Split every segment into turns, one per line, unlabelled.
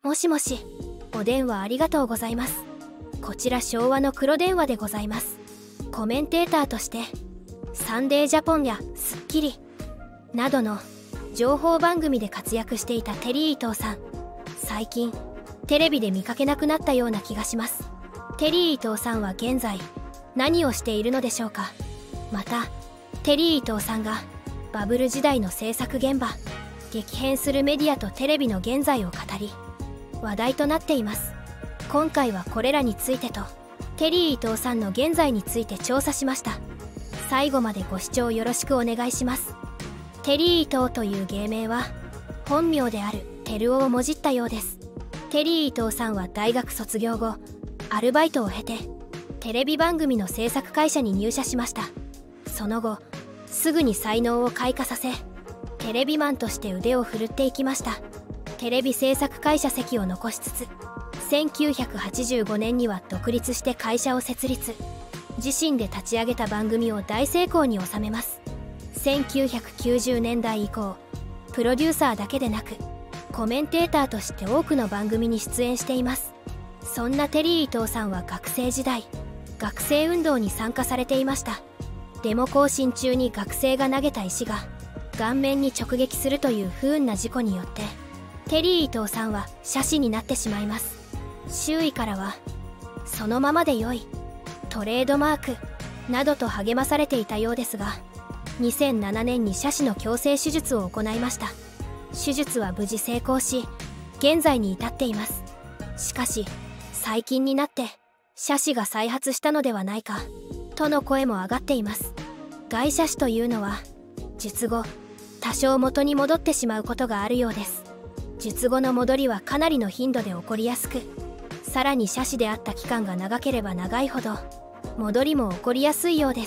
もしもし、お電話ありがとうございます。こちら昭和の黒電話でございます。コメンテーターとしてサンデージャポンやスッキリなどの情報番組で活躍していたテリー伊藤さん、最近テレビで見かけなくなったような気がします。テリー伊藤さんは現在何をしているのでしょうか。またテリー伊藤さんがバブル時代の制作現場、激変するメディアとテレビの現在を語り話題となっています。今回はこれらについてとテリー伊藤さんの現在について調査しました。最後までご視聴よろしくお願いします。テリー伊藤という芸名は本名である照夫をもじったようです。テリー伊藤さんは大学卒業後アルバイトを経てテレビ番組の制作会社に入社しました。その後すぐに才能を開花させテレビマンとして腕を振るっていきました。テレビ制作会社籍を残しつつ1985年には独立して会社を設立、自身で立ち上げた番組を大成功に収めます。1990年代以降プロデューサーだけでなくコメンテーターとして多くの番組に出演しています。そんなテリー伊藤さんは学生時代学生運動に参加されていました。デモ行進中に学生が投げた石が顔面に直撃するという不運な事故によってテリー伊藤さんは斜視になってしまいます。周囲からはそのままで良い、トレードマークなどと励まされていたようですが、2007年に斜視の矯正手術を行いました。手術は無事成功し現在に至っています。しかし最近になって斜視が再発したのではないかとの声も上がっています。外斜視というのは術後多少元に戻ってしまうことがあるようです。術後の戻りはかなりの頻度で起こりやすく、さらに斜視であった期間が長ければ長いほど戻りも起こりやすいようです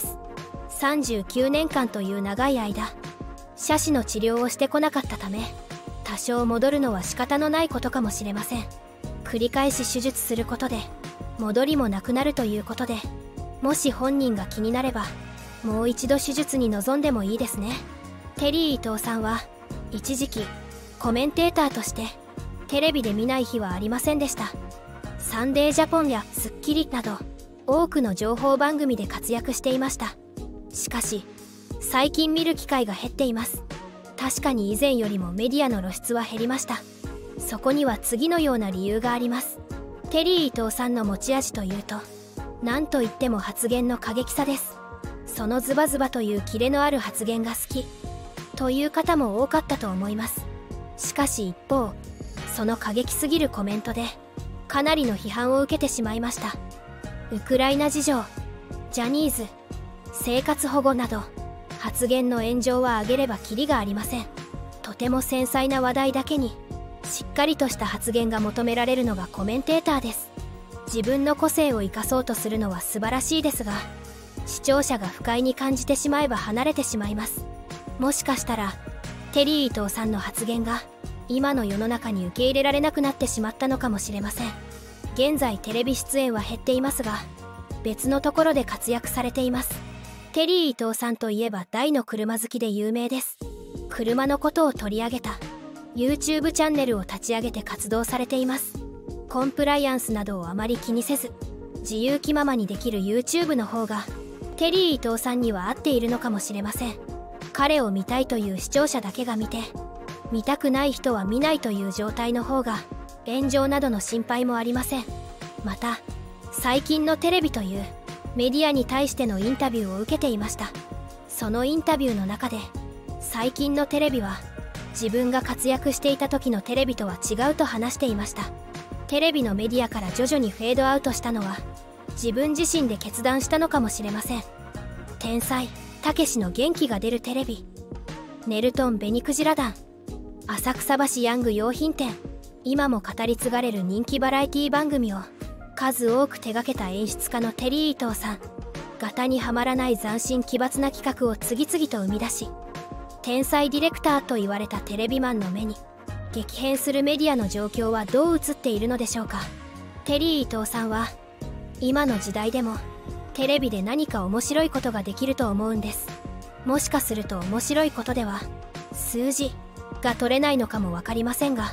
。39年間という長い間斜視の治療をしてこなかったため多少戻るのは仕方のないことかもしれません。繰り返し手術することで戻りもなくなるということで、もし本人が気になればもう一度手術に臨んでもいいですね。テリー伊藤さんは一時期コメンテーターとしてテレビで見ない日はありませんでした。サンデージャポンやスッキリなど多くの情報番組で活躍していました。しかし最近見る機会が減っています。確かに以前よりもメディアの露出は減りました。そこには次のような理由があります。テリー伊藤さんの持ち味というと何といっても発言の過激さです。そのズバズバというキレのある発言が好きという方も多かったと思います。しかし一方、その過激すぎるコメントでかなりの批判を受けてしまいました。ウクライナ事情、ジャニーズ、生活保護など発言の炎上は挙げればキリがありません。とても繊細な話題だけにしっかりとした発言が求められるのがコメンテーターです。自分の個性を生かそうとするのは素晴らしいですが、視聴者が不快に感じてしまえば離れてしまいます。もしかしたらテリー伊藤さんの発言が今の世の中に受け入れられなくなってしまったのかもしれません。現在テレビ出演は減っていますが別のところで活躍されています。テリー伊藤さんといえば大の車好きで有名です。車のことを取り上げた YouTube チャンネルを立ち上げて活動されています。コンプライアンスなどをあまり気にせず自由気ままにできる YouTube の方がテリー伊藤さんには合っているのかもしれません。彼を見たいという視聴者だけが見て見たくない人は見ないという状態の方が炎上などの心配もありません。また最近のテレビというメディアに対してのインタビューを受けていました。そのインタビューの中で最近のテレビは自分が活躍していた時のテレビとは違うと話していました。テレビのメディアから徐々にフェードアウトしたのは自分自身で決断したのかもしれません。天才たけしの元気が出るテレビ、ネルトン紅クジラ団、浅草橋ヤング用品店、今も語り継がれる人気バラエティ番組を数多く手掛けた演出家のテリー伊藤さん、型にはまらない斬新奇抜な企画を次々と生み出し天才ディレクターと言われたテレビマンの目に激変するメディアの状況はどう映っているのでしょうか。テリー伊藤さんは今の時代でもテレビで何か面白いことができると思うんです。もしかすると面白いことでは数字が取れないのかも分かりませんが、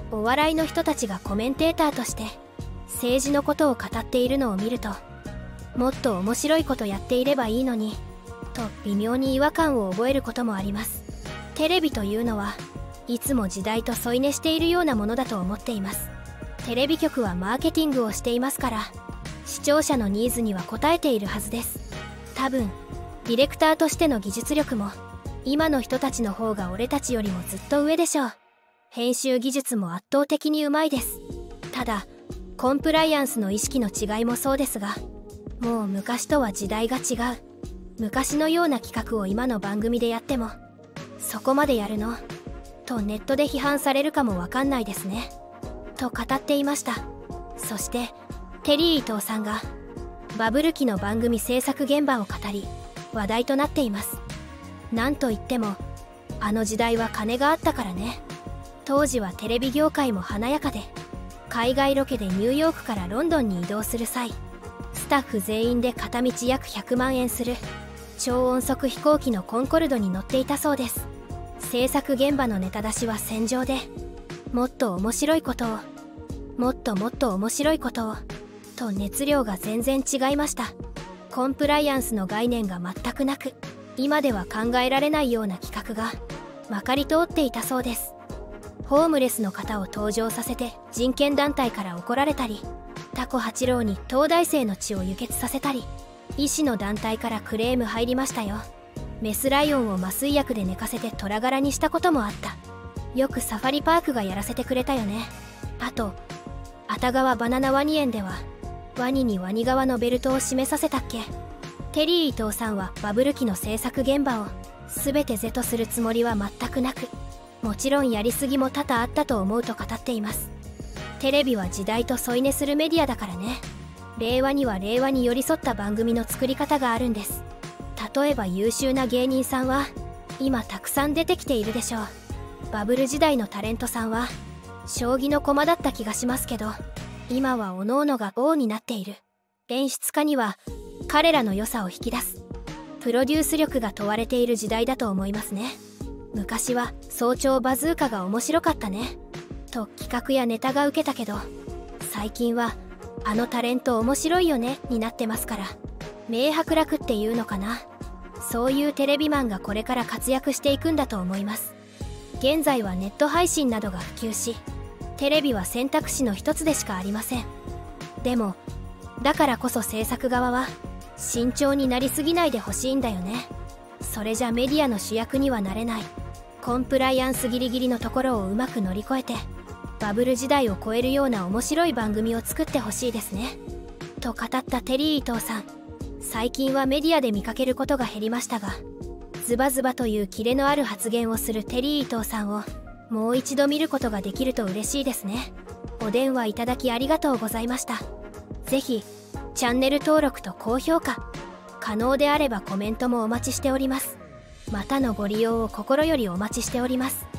お笑いの人たちがコメンテーターとして政治のことを語っているのを見ると、もっと面白いことやっていればいいのにと微妙に違和感を覚えることもあります。テレビというのはいつも時代と添い寝しているようなものだと思っています。テレビ局はマーケティングをしていますから、視聴者のニーズには応えているはずです。多分ディレクターとしての技術力も今の人たちの方が俺たちよりもずっと上でしょう。編集技術も圧倒的にうまいです。ただコンプライアンスの意識の違いもそうですが、もう昔とは時代が違う。昔のような企画を今の番組でやってもそこまでやるのとネットで批判されるかもわかんないですねと語っていました。そしてテリー伊藤さんがバブル期の番組制作現場を語り話題となっています。なんといってもあの時代は金があったからね。当時はテレビ業界も華やかで、海外ロケでニューヨークからロンドンに移動する際、スタッフ全員で片道約100万円する超音速飛行機のコンコルドに乗っていたそうです。制作現場のネタ出しは戦場で、もっと面白いことを、もっともっと面白いことをと熱量が全然違いました。コンプライアンスの概念が全くなく、今では考えられないような企画がまかり通っていたそうです。ホームレスの方を登場させて人権団体から怒られたり、タコ八郎に東大生の血を輸血させたり、医師の団体からクレーム入りましたよ。メスライオンを麻酔薬で寝かせて虎柄にしたこともあった。よくサファリパークがやらせてくれたよね。あと熱川バナナワニ園ではワニにワニ側のベルトを締めさせたっけ。テリー伊藤さんはバブル期の制作現場を全て是とするつもりは全くなく、もちろんやりすぎも多々あったと思うと語っています。テレビは時代と添い寝するメディアだからね。令和には令和に寄り添った番組の作り方があるんです。例えば優秀な芸人さんは今たくさん出てきているでしょう。バブル時代のタレントさんは将棋の駒だった気がしますけど、今は各々が王になっている。演出家には彼らの良さを引き出すプロデュース力が問われている時代だと思いますね。昔は早朝バズーカが面白かったねと企画やネタが受けたけど、最近はあのタレント面白いよねになってますから、明白楽っていうのかな。そういうテレビマンがこれから活躍していくんだと思います。現在はネット配信などが普及し、テレビは選択肢の一つでしかありません。でもだからこそ制作側は慎重になりすぎないでほしいんだよね。それじゃメディアの主役にはなれない。コンプライアンスギリギリのところをうまく乗り越えて、バブル時代を超えるような面白い番組を作ってほしいですねと語ったテリー伊藤さん。最近はメディアで見かけることが減りましたが、ズバズバというキレのある発言をするテリー伊藤さんをもう一度見ることができると嬉しいですね。お電話いただきありがとうございました。ぜひチャンネル登録と高評価、可能であればコメントもお待ちしております。またのご利用を心よりお待ちしております。